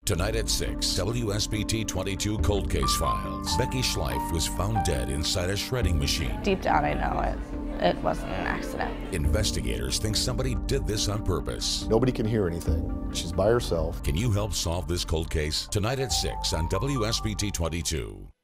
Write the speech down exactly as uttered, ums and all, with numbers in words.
Tonight at six, W S B T twenty-two Cold Case Files. Becky Schleif was found dead inside a shredding machine. Deep down, I know it. It wasn't an accident. Investigators think somebody did this on purpose. Nobody can hear anything. She's by herself. Can you help solve this cold case? Tonight at six on W S B T twenty-two.